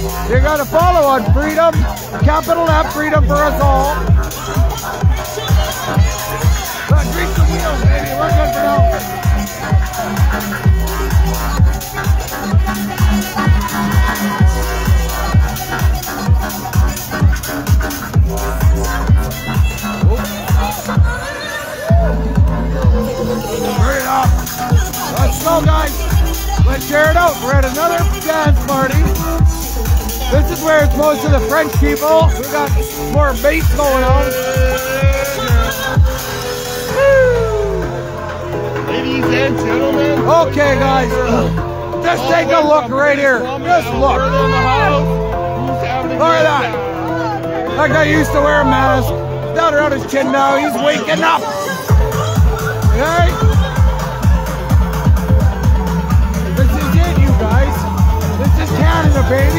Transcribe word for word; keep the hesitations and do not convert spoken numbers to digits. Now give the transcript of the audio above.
You gotta follow on freedom, capital F, freedom for us all. But grease the wheels, baby, we're good for now. Turn it up. Let's go, guys. Let's share it out. We're at another dance party. This is where it's most of the French people. We got more bass going on. Ladies and gentlemen. Okay, guys. Just take a look right here. Just look. Look at that. That guy used to wear a mask. Down around his chin now. He's waking up. Okay? This is it, you guys. This is Canada, baby.